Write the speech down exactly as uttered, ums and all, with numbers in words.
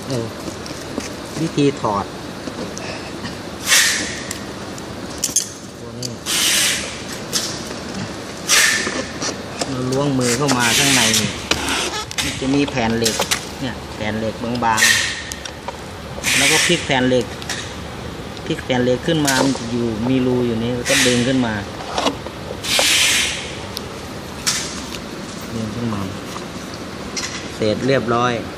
เออวิธีถอดตัวนี้เราล้วงมือเข้ามาข้างในนี่มันจะมีแผ่นเหล็กเนี่ยแผ่นเหล็กบางๆแล้วก็พลิกแผ่นเหล็กพลิกแผ่นเหล็กขึ้นมามันจะอยู่มีรูอยู่นี้ก็ดึงขึ้นมาดึงขึ้นมาเสร็จเรียบร้อย